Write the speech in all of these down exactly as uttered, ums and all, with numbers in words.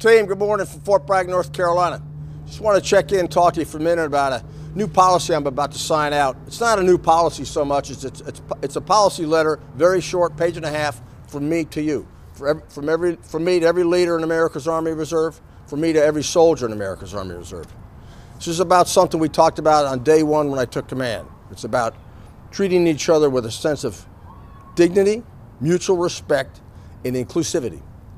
Team, good morning from Fort Bragg, North Carolina. Just want to check in and talk to you for a minute about a new policy I'm about to sign out. It's not a new policy so much as it's, it's, it's a policy letter, very short, page and a half, from me to you. For every, from, every, from me to every leader in America's Army Reserve, from me to every soldier in America's Army Reserve. This is about something we talked about on day one when I took command. It's about treating each other with a sense of dignity, mutual respect, and inclusivity.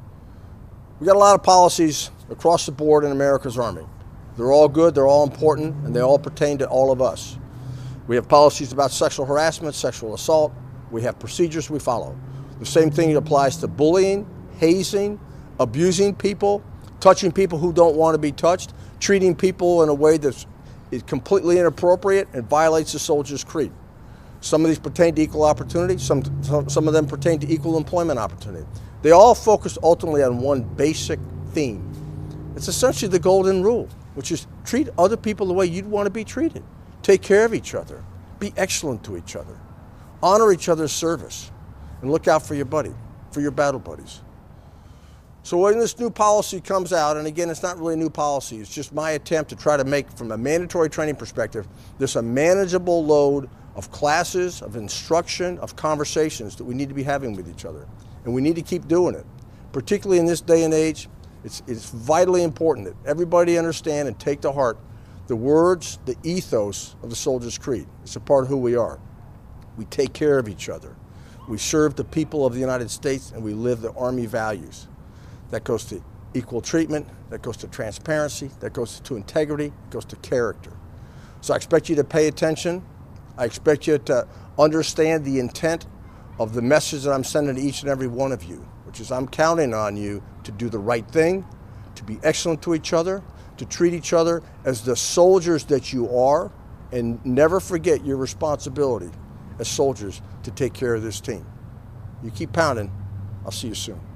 We got a lot of policies across the board in America's Army. They're all good, they're all important, and they all pertain to all of us. We have policies about sexual harassment, sexual assault. We have procedures we follow. The same thing applies to bullying, hazing, abusing people, touching people who don't want to be touched, treating people in a way that's is completely inappropriate and violates the soldier's creed. Some of these pertain to equal opportunity, some, some of them pertain to equal employment opportunity. They all focus ultimately on one basic theme. It's essentially the golden rule, which is treat other people the way you'd want to be treated. Take care of each other. Be excellent to each other. Honor each other's service. And look out for your buddy, for your battle buddies. So when this new policy comes out, and again, it's not really a new policy, it's just my attempt to try to make, from a mandatory training perspective, this a manageable load of classes, of instruction, of conversations that we need to be having with each other. And we need to keep doing it. Particularly in this day and age, it's, it's vitally important that everybody understand and take to heart the words, the ethos of the Soldier's Creed. It's a part of who we are. We take care of each other. We serve the people of the United States, and we live the Army values. That goes to equal treatment, that goes to transparency, that goes to integrity, it goes to character. So I expect you to pay attention. I expect you to understand the intent of the message that I'm sending to each and every one of you, which is I'm counting on you to do the right thing, to be excellent to each other, to treat each other as the soldiers that you are, and never forget your responsibility as soldiers to take care of this team. You keep pounding. I'll see you soon.